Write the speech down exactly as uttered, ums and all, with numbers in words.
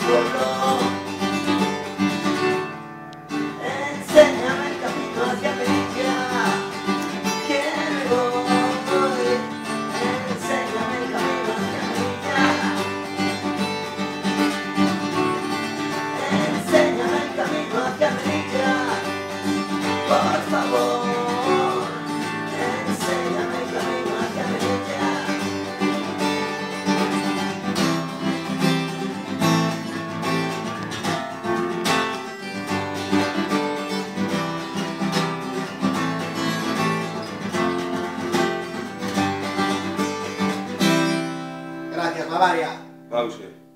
recuerdo. Enséñame el camino hacia Melilla, que me voy. Enséñame el camino hacia Melilla. Enséñame el camino hacia Melilla, por favor. Enséñame el camino hacia Melilla. Gracias, Bavaria. Pause.